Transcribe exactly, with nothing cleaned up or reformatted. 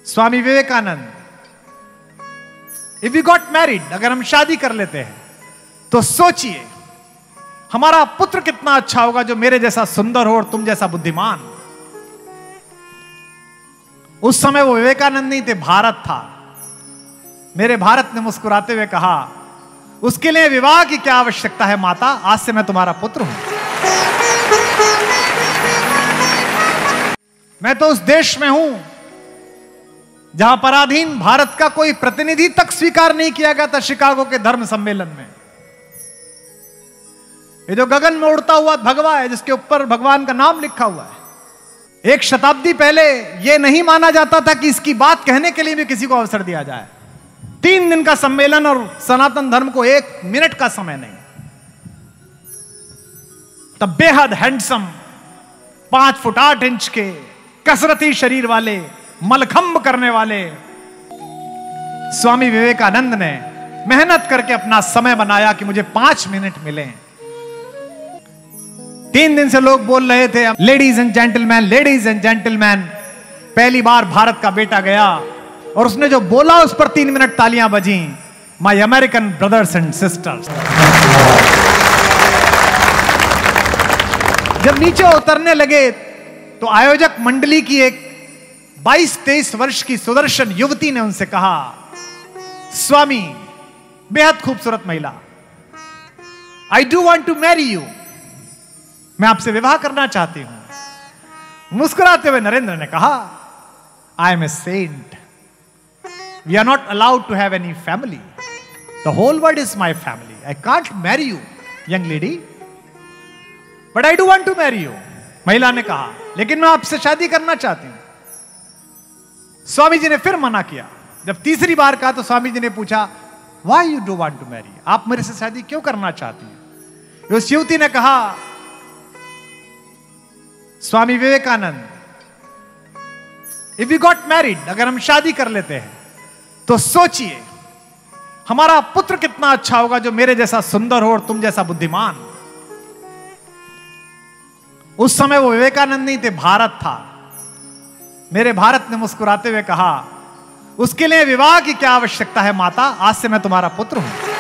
Swami Vivekananda, if we got married, अगर हम शादी कर लेते हैं तो सोचिए हमारा पुत्र कितना अच्छा होगा जो मेरे जैसा सुंदर हो और तुम जैसा बुद्धिमान। उस समय वो विवेकानंद नहीं थे, भारत था। मेरे भारत ने मुस्कुराते हुए कहा, उसके लिए विवाह की क्या आवश्यकता है माता, आज से मैं तुम्हारा पुत्र हूं। मैं तो उस देश में हूं जहां पराधीन भारत का कोई प्रतिनिधि तक स्वीकार नहीं किया गया था शिकागो के धर्म सम्मेलन में। ये जो गगन में उड़ता हुआ भगवा है जिसके ऊपर भगवान का नाम लिखा हुआ है, एक शताब्दी पहले यह नहीं माना जाता था कि इसकी बात कहने के लिए भी किसी को अवसर दिया जाए। तीन दिन का सम्मेलन और सनातन धर्म को एक मिनट का समय नहीं। तब बेहद हैंडसम, पांच फुट आठ इंच के कसरती शरीर वाले, मलखंब करने वाले स्वामी विवेकानंद ने मेहनत करके अपना समय बनाया कि मुझे पांच मिनट मिले। तीन दिन से लोग बोल रहे थे, ladies and gentleman, ladies and gentleman. पहली बार भारत का बेटा गया और उसने जो बोला उस पर तीन मिनट तालियां बजी। My American brothers and sisters. जब नीचे उतरने लगे तो आयोजक मंडली की एक बाईस तेईस वर्ष की सुदर्शन युवती ने उनसे कहा, स्वामी, बेहद खूबसूरत महिला, I do want to marry you, मैं आपसे विवाह करना चाहती हूं। मुस्कुराते हुए नरेंद्र ने कहा, I am a saint, we are not allowed to have any family, the whole world is my family, I can't marry you young lady, but I do want to marry you. महिला ने कहा, लेकिन मैं आपसे शादी करना चाहती हूं। स्वामी जी ने फिर मना किया। जब तीसरी बार कहा तो स्वामी जी ने पूछा, why you do want to marry, आप मेरे से शादी क्यों करना चाहती हैं? उस युवती ने कहा, Swami Vivekananda, if we got married, अगर हम शादी कर लेते हैं तो सोचिए हमारा पुत्र कितना अच्छा होगा जो मेरे जैसा सुंदर हो और तुम जैसा बुद्धिमान। उस समय वो विवेकानंद नहीं थे, भारत था। मेरे भारत ने मुस्कुराते हुए कहा, उसके लिए विवाह की क्या आवश्यकता है माता, आज से मैं तुम्हारा पुत्र हूं।